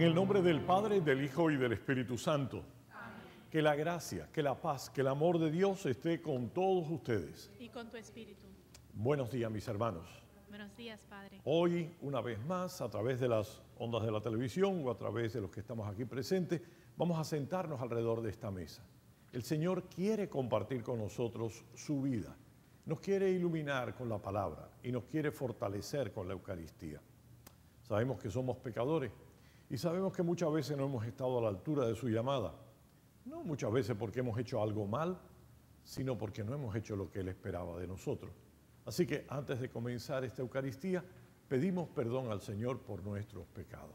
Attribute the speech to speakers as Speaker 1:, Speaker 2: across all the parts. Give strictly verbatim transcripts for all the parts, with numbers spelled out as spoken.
Speaker 1: el nombre del Padre, del Hijo y del Espíritu Santo.
Speaker 2: Amén.
Speaker 1: Que la gracia, que la paz, que el amor de Dios esté con todos ustedes.
Speaker 2: Y con tu espíritu.
Speaker 1: Buenos días, mis hermanos.
Speaker 2: Buenos días, Padre.
Speaker 1: Hoy, una vez más, a través de las ondas de la televisión o a través de los que estamos aquí presentes, vamos a sentarnos alrededor de esta mesa. El Señor quiere compartir con nosotros su vida. Nos quiere iluminar con la palabra y nos quiere fortalecer con la Eucaristía. Sabemos que somos pecadores y sabemos que muchas veces no hemos estado a la altura de su llamada. No muchas veces porque hemos hecho algo mal, sino porque no hemos hecho lo que Él esperaba de nosotros. Así que antes de comenzar esta Eucaristía, pedimos perdón al Señor por nuestros pecados.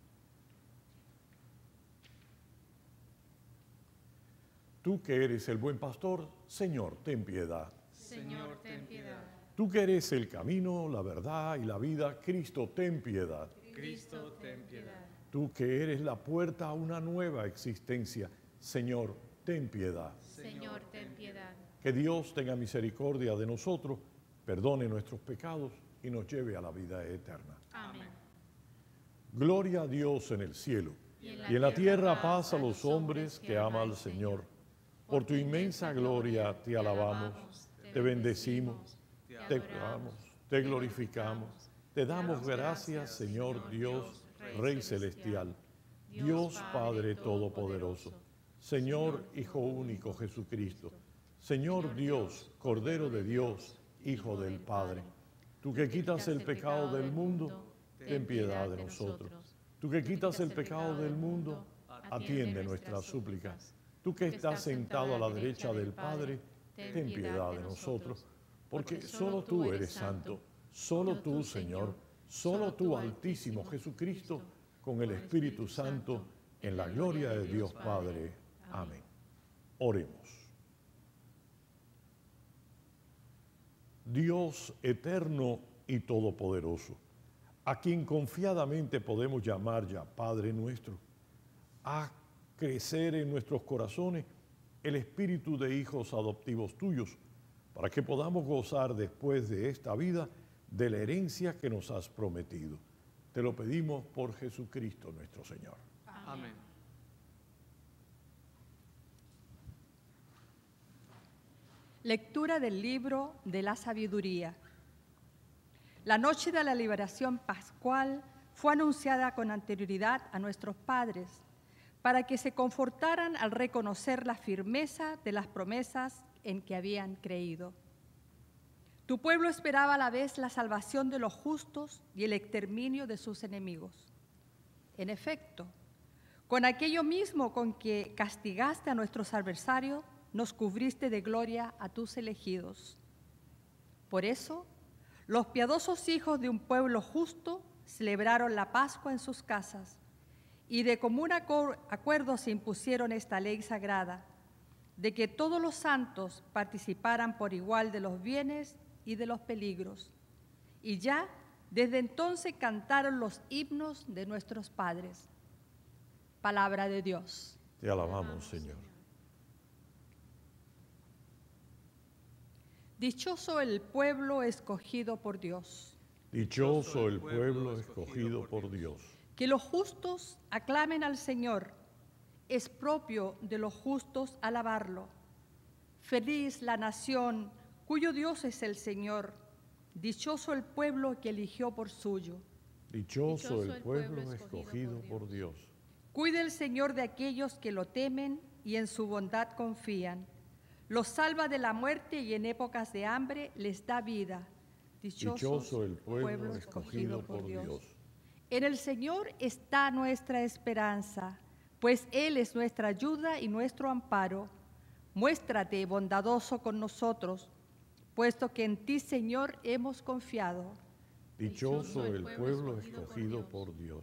Speaker 1: Tú que eres el buen pastor, Señor, ten piedad.
Speaker 2: Señor, ten piedad.
Speaker 1: Tú que eres el camino, la verdad y la vida, Cristo, ten piedad.
Speaker 2: Cristo, ten piedad.
Speaker 1: Tú que eres la puerta a una nueva existencia, Señor, ten piedad.
Speaker 2: Señor, ten piedad.
Speaker 1: Que Dios tenga misericordia de nosotros, perdone nuestros pecados y nos lleve a la vida eterna.
Speaker 2: Amén.
Speaker 1: Gloria a Dios en el cielo y en la tierra paz a los hombres que ama al Señor. Por tu inmensa gloria te alabamos, te bendecimos, te adoramos, te glorificamos, te damos gracias, Señor Dios, Rey celestial, Dios Padre todopoderoso, Señor Hijo único Jesucristo, Señor Dios, Cordero de Dios, Hijo del Padre. Tú que quitas el pecado del mundo, ten piedad de nosotros. Tú que quitas el pecado del mundo, atiende nuestras súplicas. Tú que estás sentado a la derecha del Padre, ten piedad de nosotros, porque solo tú eres santo, solo tú, Señor, solo tú, Altísimo Jesucristo, con el Espíritu Santo, en la gloria de Dios Padre. Amén. Oremos. Dios eterno y todopoderoso, a quien confiadamente podemos llamar ya Padre nuestro, haz crecer en nuestros corazones el espíritu de hijos adoptivos tuyos, para que podamos gozar después de esta vida de la herencia que nos has prometido. Te lo pedimos por Jesucristo nuestro Señor.
Speaker 2: Amén.
Speaker 3: Lectura del libro de la sabiduría. La noche de la liberación pascual fue anunciada con anterioridad a nuestros padres, para que se confortaran al reconocer la firmeza de las promesas en que habían creído. Tu pueblo esperaba a la vez la salvación de los justos y el exterminio de sus enemigos. En efecto, con aquello mismo con que castigaste a nuestros adversarios, nos cubriste de gloria a tus elegidos. Por eso, los piadosos hijos de un pueblo justo celebraron la Pascua en sus casas y de común acuerdo se impusieron esta ley sagrada, de que todos los santos participaran por igual de los bienes y de los peligros. Y ya desde entonces cantaron los himnos de nuestros padres. Palabra de Dios.
Speaker 1: Te alabamos, Señor.
Speaker 3: Dichoso el pueblo escogido por Dios.
Speaker 1: Dichoso el pueblo escogido por Dios.
Speaker 3: Que los justos aclamen al Señor. Es propio de los justos alabarlo. Feliz la nación cuyo Dios es el Señor. Dichoso el pueblo que eligió por suyo.
Speaker 1: Dichoso el pueblo escogido por Dios.
Speaker 3: Cuide el Señor de aquellos que lo temen y en su bondad confían. Los salva de la muerte y en épocas de hambre les da vida. Dichoso,
Speaker 1: Dichoso el pueblo, pueblo escogido por Dios. Dios.
Speaker 3: En el Señor está nuestra esperanza, pues Él es nuestra ayuda y nuestro amparo. Muéstrate bondadoso con nosotros, puesto que en ti, Señor, hemos confiado.
Speaker 1: Dichoso el pueblo escogido por Dios.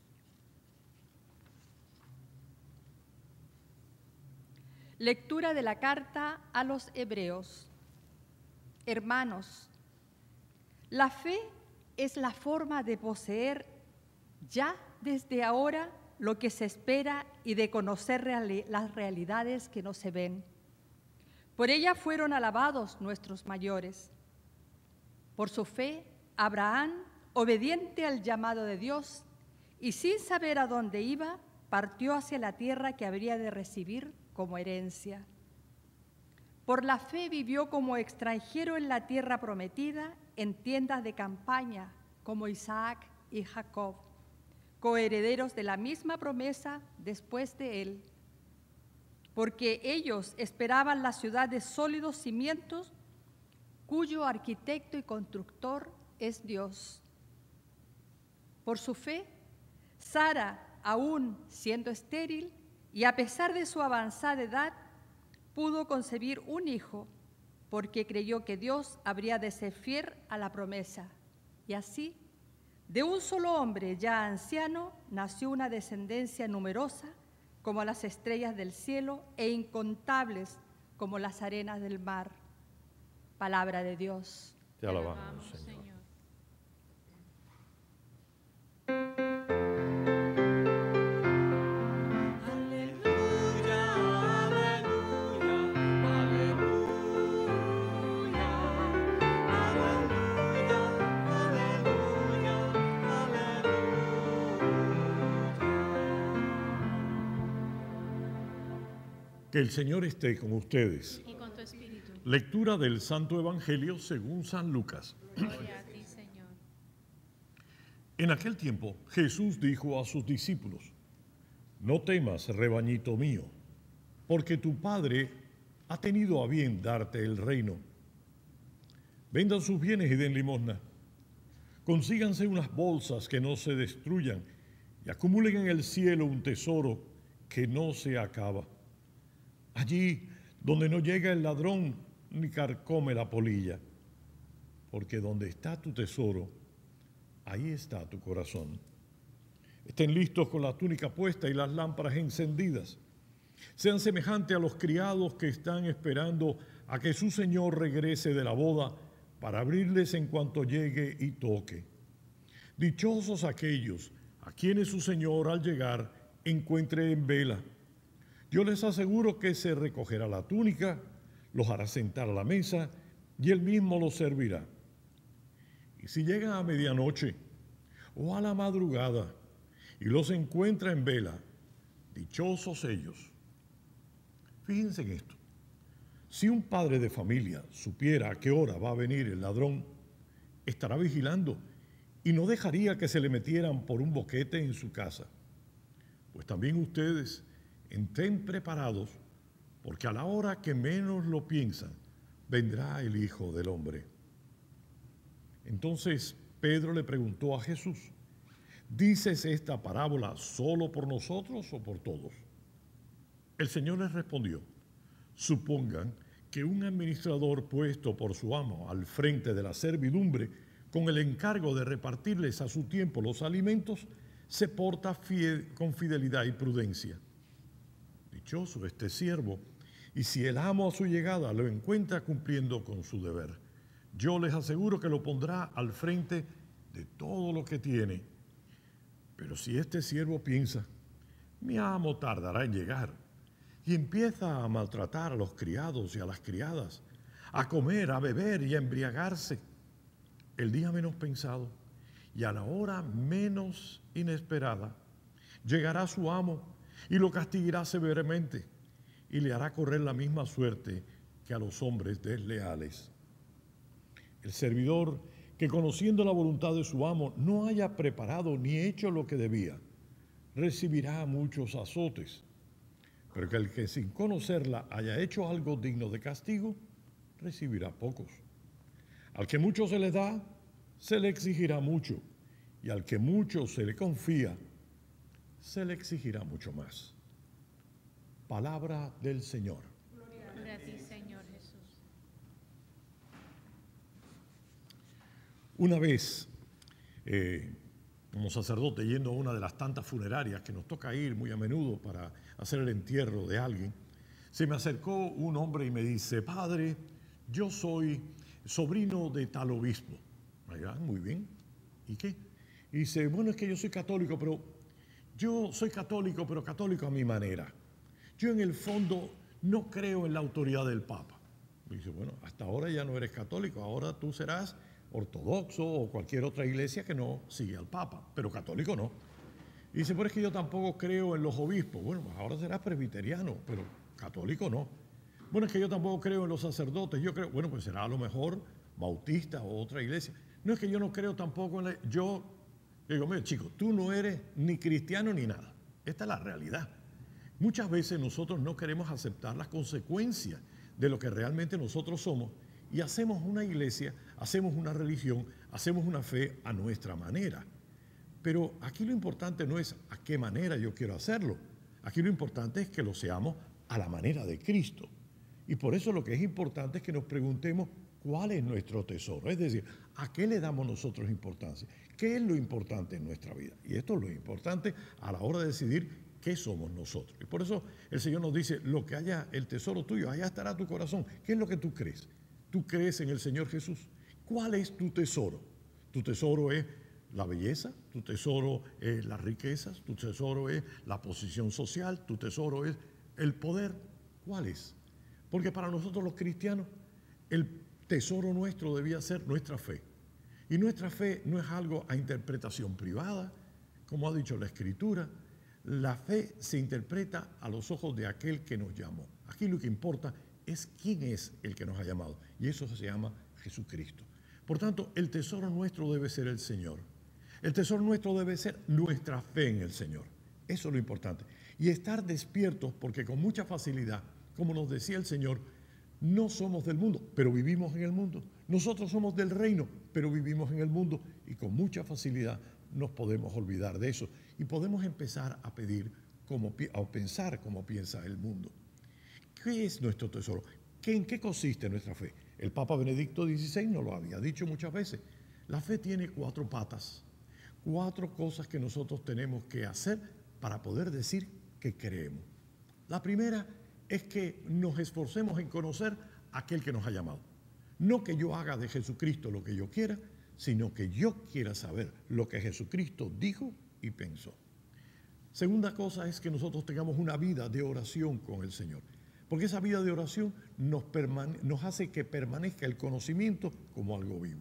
Speaker 3: Lectura de la carta a los Hebreos. Hermanos, la fe es la forma de poseer ya desde ahora lo que se espera y de conocer reali- las realidades que no se ven. Por ella fueron alabados nuestros mayores. Por su fe, Abraham, obediente al llamado de Dios, y sin saber a dónde iba, partió hacia la tierra que habría de recibir como herencia. Por la fe vivió como extranjero en la tierra prometida, en tiendas de campaña, como Isaac y Jacob, coherederos de la misma promesa después de él, porque ellos esperaban la ciudad de sólidos cimientos, cuyo arquitecto y constructor es Dios. Por su fe, Sara, aún siendo estéril y a pesar de su avanzada edad, pudo concebir un hijo, porque creyó que Dios habría de ser fiel a la promesa. Y así, de un solo hombre ya anciano, nació una descendencia numerosa como las estrellas del cielo e incontables como las arenas del mar. Palabra de Dios.
Speaker 1: Te alabamos, Señor. Que el Señor esté con ustedes.
Speaker 2: Y con tu espíritu.
Speaker 1: Lectura del Santo Evangelio según San Lucas.
Speaker 2: Gloria a ti, Señor.
Speaker 1: En aquel tiempo Jesús dijo a sus discípulos: No temas, rebañito mío, porque tu Padre ha tenido a bien darte el reino. Vendan sus bienes y den limosna. Consíganse unas bolsas que no se destruyan y acumulen en el cielo un tesoro que no se acaba. Allí donde no llega el ladrón ni carcome la polilla, porque donde está tu tesoro, ahí está tu corazón. Estén listos con la túnica puesta y las lámparas encendidas. Sean semejantes a los criados que están esperando a que su señor regrese de la boda para abrirles en cuanto llegue y toque. Dichosos aquellos a quienes su señor al llegar encuentre en vela. Yo les aseguro que se recogerá la túnica, los hará sentar a la mesa y él mismo los servirá. Y si llega a medianoche o a la madrugada y los encuentra en vela, dichosos ellos. Fíjense en esto. Si un padre de familia supiera a qué hora va a venir el ladrón, estará vigilando y no dejaría que se le metieran por un boquete en su casa. Pues también ustedes estén preparados, porque a la hora que menos lo piensan, vendrá el Hijo del Hombre. Entonces Pedro le preguntó a Jesús: ¿dices esta parábola solo por nosotros o por todos? El Señor les respondió: supongan que un administrador puesto por su amo al frente de la servidumbre, con el encargo de repartirles a su tiempo los alimentos, se porta fiel, con fidelidad y prudencia. Dichoso este siervo, y si el amo a su llegada lo encuentra cumpliendo con su deber, yo les aseguro que lo pondrá al frente de todo lo que tiene. Pero si este siervo piensa: mi amo tardará en llegar, y empieza a maltratar a los criados y a las criadas, a comer, a beber y a embriagarse, el día menos pensado y a la hora menos inesperada, llegará su amo y lo castigará severamente y le hará correr la misma suerte que a los hombres desleales. El servidor que, conociendo la voluntad de su amo, no haya preparado ni hecho lo que debía, recibirá muchos azotes. Pero que el que sin conocerla haya hecho algo digno de castigo, recibirá pocos. Al que mucho se le da, se le exigirá mucho, y al que mucho se le confía, se le exigirá mucho más. Palabra del Señor.
Speaker 2: Gloria a ti, Señor Jesús.
Speaker 1: Una vez, eh, como sacerdote, yendo a una de las tantas funerarias que nos toca ir muy a menudo para hacer el entierro de alguien, se me acercó un hombre y me dice: padre, yo soy sobrino de tal obispo. Ah, muy bien. ¿Y qué? Y dice: bueno, es que yo soy católico, pero yo soy católico, pero católico a mi manera. Yo en el fondo no creo en la autoridad del Papa. Y dice: bueno, hasta ahora ya no eres católico, ahora tú serás ortodoxo o cualquier otra iglesia que no sigue al Papa, pero católico no. Y dice, pero es que yo tampoco creo en los obispos. Bueno, pues ahora serás presbiteriano, pero católico no. Bueno, es que yo tampoco creo en los sacerdotes. Yo creo, bueno, pues será a lo mejor bautista o otra iglesia. No es que yo no creo tampoco en la... Yo digo, mira, chico, tú no eres ni cristiano ni nada. Esta es la realidad. Muchas veces nosotros no queremos aceptar las consecuencias de lo que realmente nosotros somos y hacemos una iglesia, hacemos una religión, hacemos una fe a nuestra manera. Pero aquí lo importante no es a qué manera yo quiero hacerlo. Aquí lo importante es que lo seamos a la manera de Cristo. Y por eso lo que es importante es que nos preguntemos cuál es nuestro tesoro. Es decir, ¿a qué le damos nosotros importancia? ¿Qué es lo importante en nuestra vida? Y esto es lo importante a la hora de decidir qué somos nosotros. Y por eso el Señor nos dice, lo que haya el tesoro tuyo, allá estará tu corazón. ¿Qué es lo que tú crees? ¿Tú crees en el Señor Jesús? ¿Cuál es tu tesoro? Tu tesoro es la belleza, tu tesoro es las riquezas, tu tesoro es la posición social, tu tesoro es el poder. ¿Cuál es? Porque para nosotros los cristianos, el tesoro nuestro debía ser nuestra fe. Y nuestra fe no es algo a interpretación privada, como ha dicho la Escritura. La fe se interpreta a los ojos de aquel que nos llamó. Aquí lo que importa es quién es el que nos ha llamado. Y eso se llama Jesucristo. Por tanto, el tesoro nuestro debe ser el Señor. El tesoro nuestro debe ser nuestra fe en el Señor. Eso es lo importante. Y estar despiertos porque con mucha facilidad, como nos decía el Señor, no somos del mundo, pero vivimos en el mundo. Nosotros somos del reino, pero vivimos en el mundo. Y con mucha facilidad nos podemos olvidar de eso. Y podemos empezar a pedir, como, a pensar como piensa el mundo. ¿Qué es nuestro tesoro? ¿Qué, ¿En qué consiste nuestra fe? El Papa Benedicto dieciséis nos lo había dicho muchas veces. La fe tiene cuatro patas. Cuatro cosas que nosotros tenemos que hacer para poder decir que creemos. La primera es que nos esforcemos en conocer a aquel que nos ha llamado. No que yo haga de Jesucristo lo que yo quiera, sino que yo quiera saber lo que Jesucristo dijo y pensó. Segunda cosa es que nosotros tengamos una vida de oración con el Señor. Porque esa vida de oración nos, nos hace que permanezca el conocimiento como algo vivo.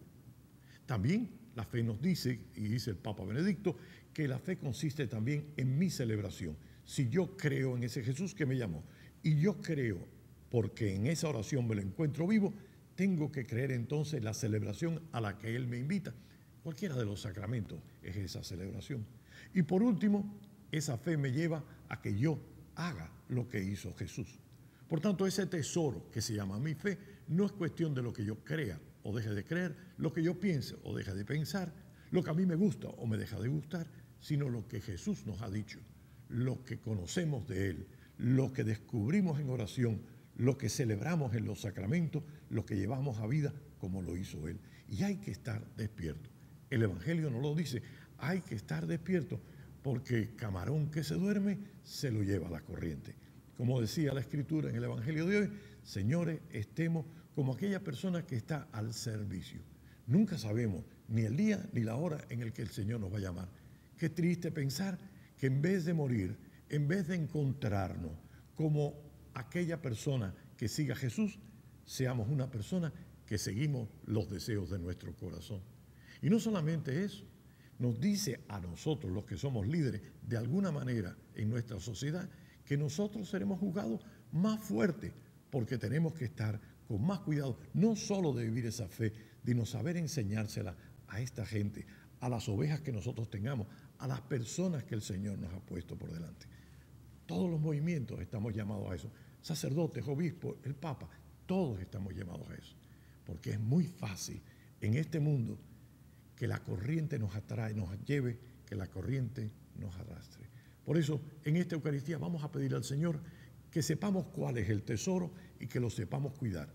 Speaker 1: También la fe nos dice, y dice el Papa Benedicto, que la fe consiste también en mi celebración. Si yo creo en ese Jesús que me llamó, y yo creo porque en esa oración me lo encuentro vivo, tengo que creer entonces la celebración a la que Él me invita. Cualquiera de los sacramentos es esa celebración. Y por último, esa fe me lleva a que yo haga lo que hizo Jesús. Por tanto, ese tesoro que se llama mi fe no es cuestión de lo que yo crea o deje de creer, lo que yo piense o deje de pensar, lo que a mí me gusta o me deja de gustar, sino lo que Jesús nos ha dicho, lo que conocemos de Él, lo que descubrimos en oración, lo que celebramos en los sacramentos, lo que llevamos a vida como lo hizo Él. Y hay que estar despierto. El Evangelio nos lo dice, hay que estar despierto porque camarón que se duerme se lo lleva la corriente. Como decía la Escritura en el Evangelio de hoy, señores, estemos como aquella persona que está al servicio. Nunca sabemos ni el día ni la hora en el que el Señor nos va a llamar. Qué triste pensar que en vez de morir, en vez de encontrarnos como aquella persona que siga a Jesús, seamos una persona que seguimos los deseos de nuestro corazón. Y no solamente eso, nos dice a nosotros, los que somos líderes, de alguna manera en nuestra sociedad, que nosotros seremos juzgados más fuertes porque tenemos que estar con más cuidado, no solo de vivir esa fe, sino saber enseñársela a esta gente, a las ovejas que nosotros tengamos, a las personas que el Señor nos ha puesto por delante. Todos los movimientos estamos llamados a eso. Sacerdotes, obispos, el Papa, todos estamos llamados a eso. Porque es muy fácil en este mundo que la corriente nos atrae, nos lleve, que la corriente nos arrastre. Por eso, en esta Eucaristía vamos a pedir al Señor que sepamos cuál es el tesoro y que lo sepamos cuidar.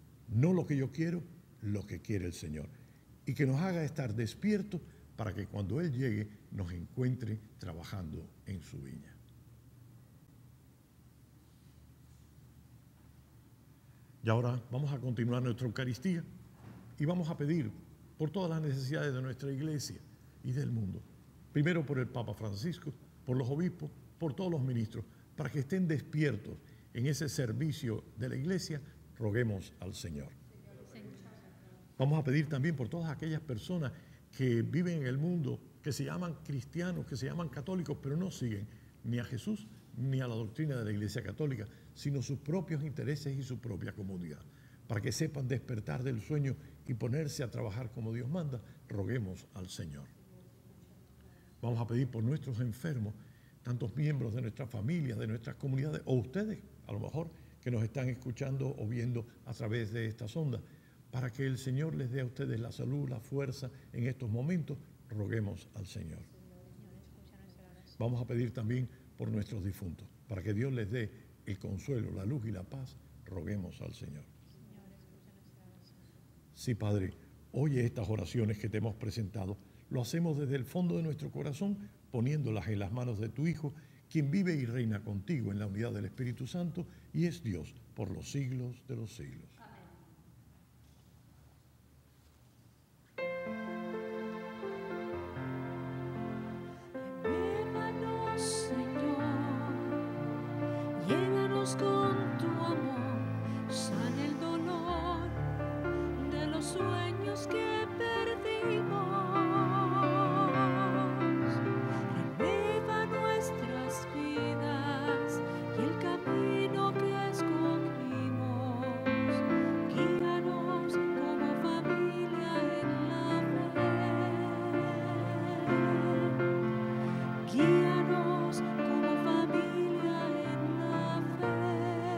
Speaker 1: No lo que yo quiero, lo que quiere el Señor. Y que nos haga estar despiertos para que cuando Él llegue nos encuentre trabajando en su viña. Y ahora vamos a continuar nuestra Eucaristía y vamos a pedir por todas las necesidades de nuestra iglesia y del mundo. Primero por el Papa Francisco, por los obispos, por todos los ministros, para que estén despiertos en ese servicio de la iglesia, roguemos al Señor. Vamos a pedir también por todas aquellas personas que viven en el mundo que se llaman cristianos, que se llaman católicos, pero no siguen ni a Jesús ni a la doctrina de la Iglesia Católica, sino sus propios intereses y su propia comodidad. Para que sepan despertar del sueño y ponerse a trabajar como Dios manda, roguemos al Señor. Vamos a pedir por nuestros enfermos, tantos miembros de nuestra familia, de nuestras comunidades, o ustedes, a lo mejor, que nos están escuchando o viendo a través de estas ondas, para que el Señor les dé a ustedes la salud, la fuerza en estos momentos, roguemos al Señor. Vamos a pedir también por nuestros difuntos, para que Dios les dé el consuelo, la luz y la paz, roguemos al Señor. Sí, Padre, oye estas oraciones que te hemos presentado. Lo hacemos desde el fondo de nuestro corazón, poniéndolas en las manos de tu Hijo, quien vive y reina contigo en la unidad del Espíritu Santo y es Dios por los siglos de los siglos.
Speaker 4: Llévanos, Señor, llévanos con tu amor, sana el dolor de los sueños que perdimos, renueva nuestras vidas y el camino que escogimos, guíanos como familia en la fe, guíanos como familia en la fe.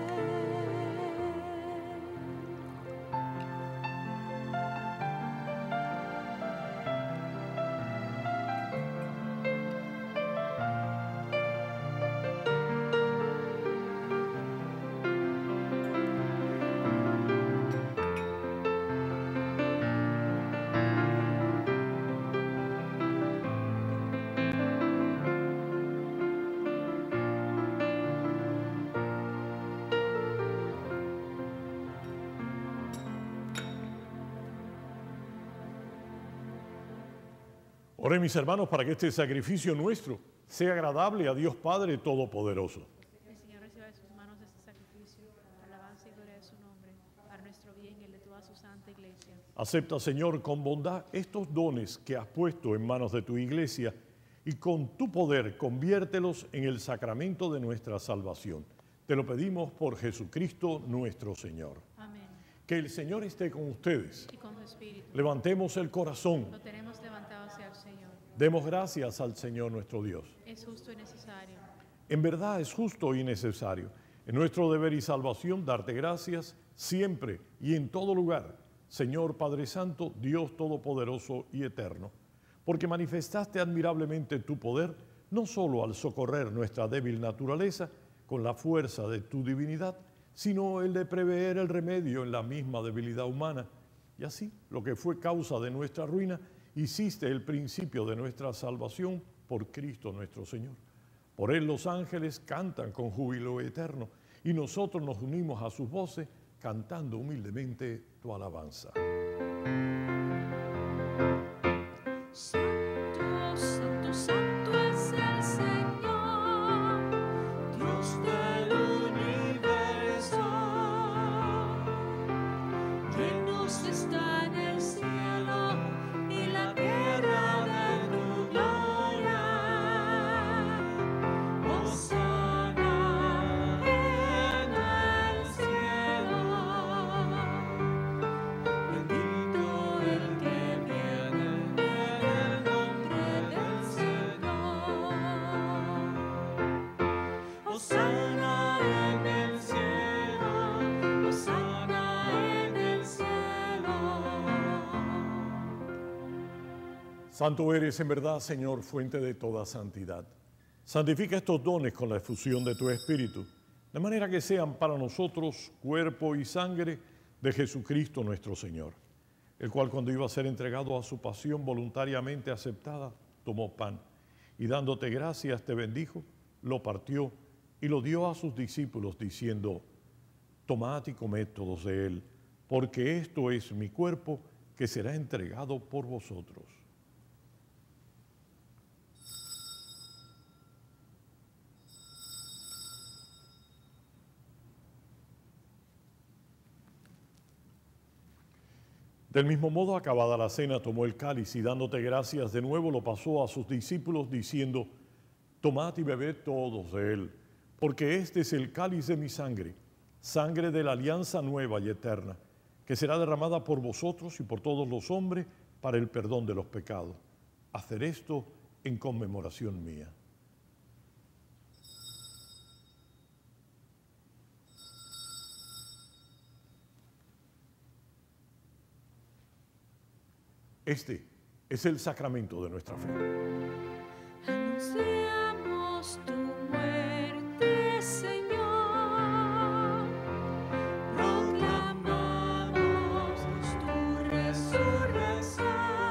Speaker 1: Oren, mis hermanos, para que este sacrificio nuestro sea agradable a Dios Padre Todopoderoso.
Speaker 2: El Señor reciba de sus manos este sacrificio, alabanza y gloria de su nombre, para nuestro bien y el de toda su santa iglesia.
Speaker 1: Acepta, Señor, con bondad estos dones que has puesto en manos de tu iglesia y con tu poder conviértelos en el sacramento de nuestra salvación. Te lo pedimos por Jesucristo nuestro Señor.
Speaker 2: Amén.
Speaker 1: Que el Señor esté con ustedes.
Speaker 2: Y con tu espíritu.
Speaker 1: Levantemos el corazón.
Speaker 2: Lo tenemos levantado hacia el Señor.
Speaker 1: Demos gracias al Señor nuestro Dios.
Speaker 2: Es justo y necesario.
Speaker 1: En verdad es justo y necesario. En nuestro deber y salvación darte gracias siempre y en todo lugar, Señor Padre Santo, Dios Todopoderoso y Eterno, porque manifestaste admirablemente tu poder, no solo al socorrer nuestra débil naturaleza con la fuerza de tu divinidad, sino el de prever el remedio en la misma debilidad humana. Y así, lo que fue causa de nuestra ruina, hiciste el principio de nuestra salvación por Cristo nuestro Señor. Por él los ángeles cantan con júbilo eterno y nosotros nos unimos a sus voces cantando humildemente tu alabanza.
Speaker 4: Santo, santo, santo es el Señor, Dios del universo. Llenos está en el cielo y la tierra de tu gloria. Hosana en el cielo. Bendito el que viene en el nombre del Señor. Hosana en el cielo, hosana en el cielo.
Speaker 1: Santo eres en verdad, Señor, fuente de toda santidad. Santifica estos dones con la efusión de tu Espíritu, de manera que sean para nosotros cuerpo y sangre de Jesucristo nuestro Señor, el cual cuando iba a ser entregado a su pasión voluntariamente aceptada, tomó pan y dándote gracias te bendijo, lo partió y lo dio a sus discípulos diciendo: tomad y comed todos de él, porque esto es mi cuerpo que será entregado por vosotros. Del mismo modo, acabada la cena, tomó el cáliz y dándote gracias de nuevo lo pasó a sus discípulos diciendo, tomad y bebed todos de él, porque este es el cáliz de mi sangre, sangre de la alianza nueva y eterna, que será derramada por vosotros y por todos los hombres para el perdón de los pecados. Hacer esto en conmemoración mía. Este es el sacramento de nuestra fe.
Speaker 4: Anunciamos tu muerte, Señor. Proclamamos tu resurrección.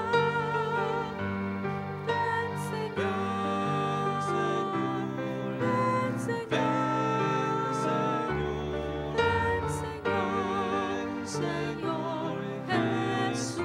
Speaker 4: Ven, Señor. Ven, Señor. Ven, Señor. Señor Jesús.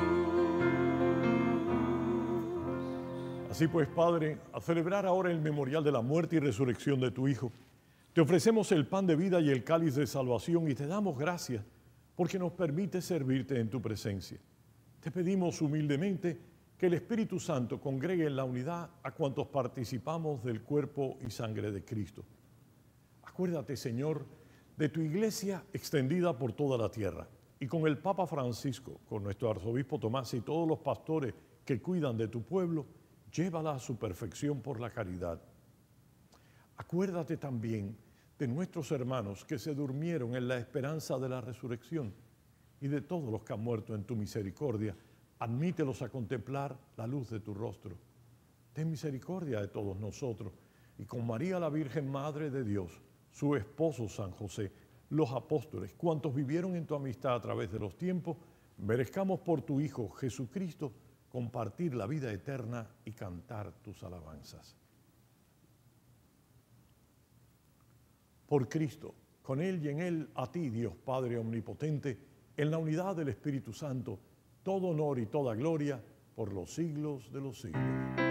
Speaker 1: Así pues, Padre, a celebrar ahora el memorial de la muerte y resurrección de tu Hijo, te ofrecemos el pan de vida y el cáliz de salvación y te damos gracias porque nos permite servirte en tu presencia. Te pedimos humildemente que el Espíritu Santo congregue en la unidad a cuantos participamos del cuerpo y sangre de Cristo. Acuérdate, Señor, de tu iglesia extendida por toda la tierra y con el Papa Francisco, con nuestro arzobispo Tomás y todos los pastores que cuidan de tu pueblo, llévala a su perfección por la caridad. Acuérdate también de nuestros hermanos que se durmieron en la esperanza de la resurrección y de todos los que han muerto en tu misericordia. Admítelos a contemplar la luz de tu rostro. Ten misericordia de todos nosotros y con María la Virgen Madre de Dios, su esposo San José, los apóstoles, cuantos vivieron en tu amistad a través de los tiempos, merezcamos por tu Hijo Jesucristo compartir la vida eterna y cantar tus alabanzas. Por Cristo, con Él y en Él, a ti, Dios Padre Omnipotente, en la unidad del Espíritu Santo, todo honor y toda gloria por los siglos de los siglos.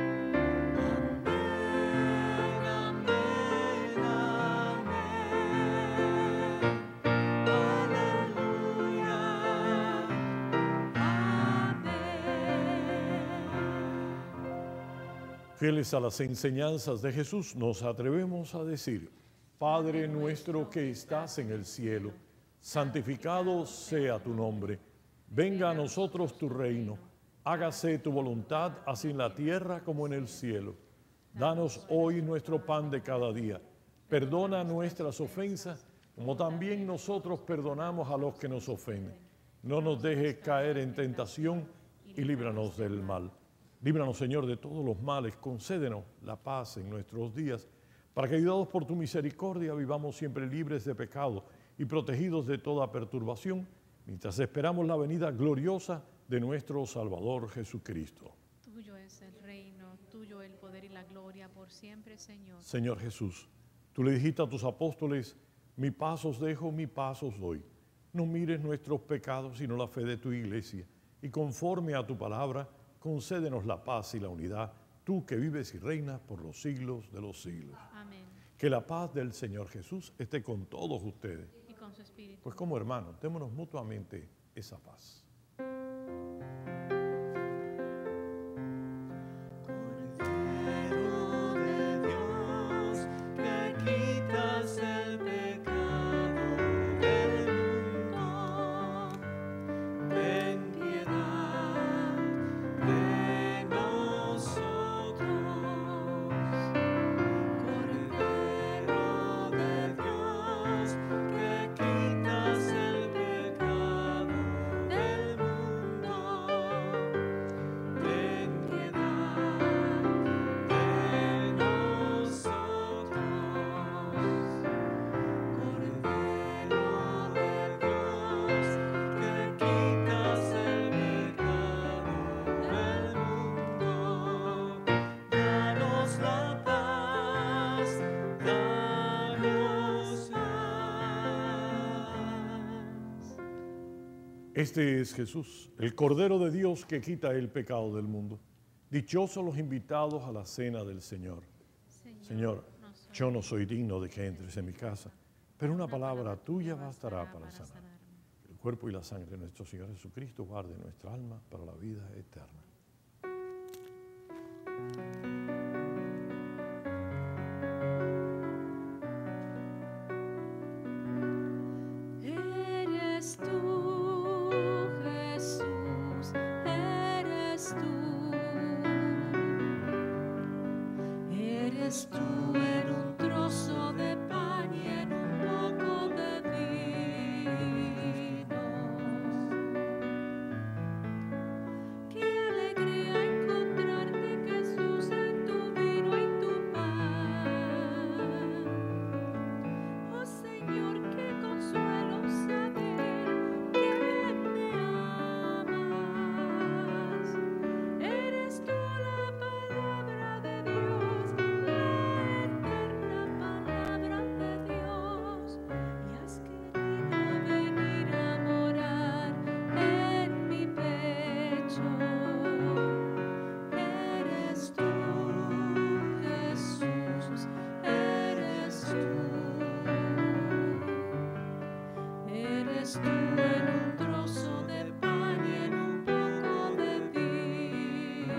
Speaker 1: Fieles a las enseñanzas de Jesús, nos atrevemos a decir, Padre nuestro que estás en el cielo, santificado sea tu nombre. Venga a nosotros tu reino. Hágase tu voluntad, así en la tierra como en el cielo. Danos hoy nuestro pan de cada día. Perdona nuestras ofensas, como también nosotros perdonamos a los que nos ofenden. No nos dejes caer en tentación y líbranos del mal. Líbranos, Señor, de todos los males, concédenos la paz en nuestros días, para que, ayudados por tu misericordia, vivamos siempre libres de pecado y protegidos de toda perturbación, mientras esperamos la venida gloriosa de nuestro Salvador Jesucristo.
Speaker 2: Tuyo es el reino, tuyo el poder y la gloria por siempre, Señor.
Speaker 1: Señor Jesús, tú le dijiste a tus apóstoles, mi paz os dejo, mi paz os doy. No mires nuestros pecados, sino la fe de tu iglesia, y conforme a tu palabra, concédenos la paz y la unidad, tú que vives y reinas por los siglos de los siglos.
Speaker 2: Amén.
Speaker 1: Que la paz del Señor Jesús esté con todos ustedes.
Speaker 2: Y con su espíritu.
Speaker 1: Pues como hermanos, démonos mutuamente esa paz.
Speaker 4: Cordero de Dios, que quitas el pecado del mundo, ten piedad de nosotros. Cordero de Dios, que quitas el pecado del mundo, ten piedad de nosotros. Cordero de Dios, que quitas el pecado del mundo, danos la paz, danos paz.
Speaker 1: Este es Jesús, el Cordero de Dios que quita el pecado del mundo. Dichosos los invitados a la cena del Señor. Señor,
Speaker 2: no soy
Speaker 1: yo no soy digno de que entres en mi casa, pero una palabra tuya bastará para sanar. El cuerpo y la sangre de nuestro Señor Jesucristo guarde nuestra alma para la vida eterna.
Speaker 4: Eres tú, Jesús, eres tú. Eres tú en un trozo de pan y en un poco de vino. Qué alegría encontrarte, Jesús, en tu vino y tu pan. Oh Señor, qué consuelo saber que me amas. Eres tú la palabra de Dios, la eterna palabra de Dios. Y has querido venir a morar en mi pecho. Eres tú, Jesús, eres tú. Eres tú en un trozo de pan y en un poco de vino.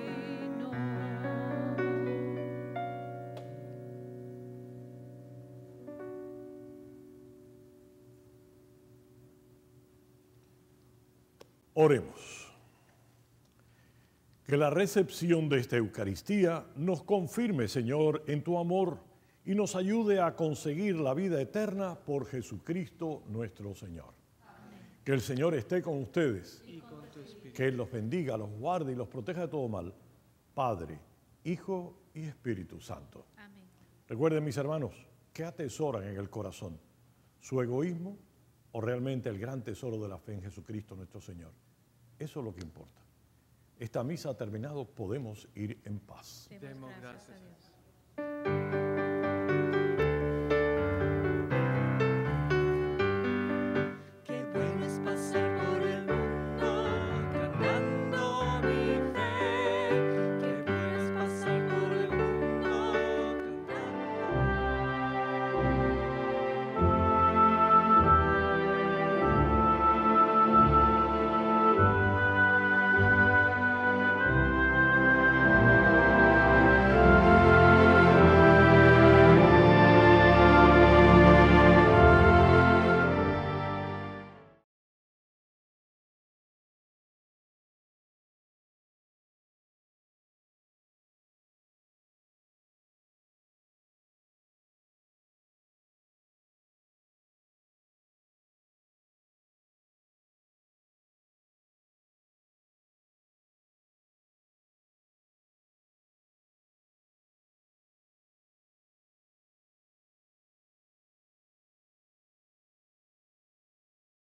Speaker 1: Oremos. Que la recepción de esta Eucaristía nos confirme, Señor, en tu amor y nos ayude a conseguir la vida eterna por Jesucristo nuestro Señor. Amén. Que el Señor esté con ustedes,
Speaker 5: Y con tu espíritu.
Speaker 1: que Él los bendiga, los guarde y los proteja de todo mal, Padre, Hijo y Espíritu Santo.
Speaker 2: Amén.
Speaker 1: Recuerden, mis hermanos, ¿qué atesoran en el corazón? ¿Su egoísmo o realmente el gran tesoro de la fe en Jesucristo nuestro Señor? Eso es lo que importa. Esta misa ha terminado, podemos ir en paz.
Speaker 2: Demos
Speaker 5: Demos
Speaker 2: gracias a
Speaker 5: gracias a
Speaker 2: Dios.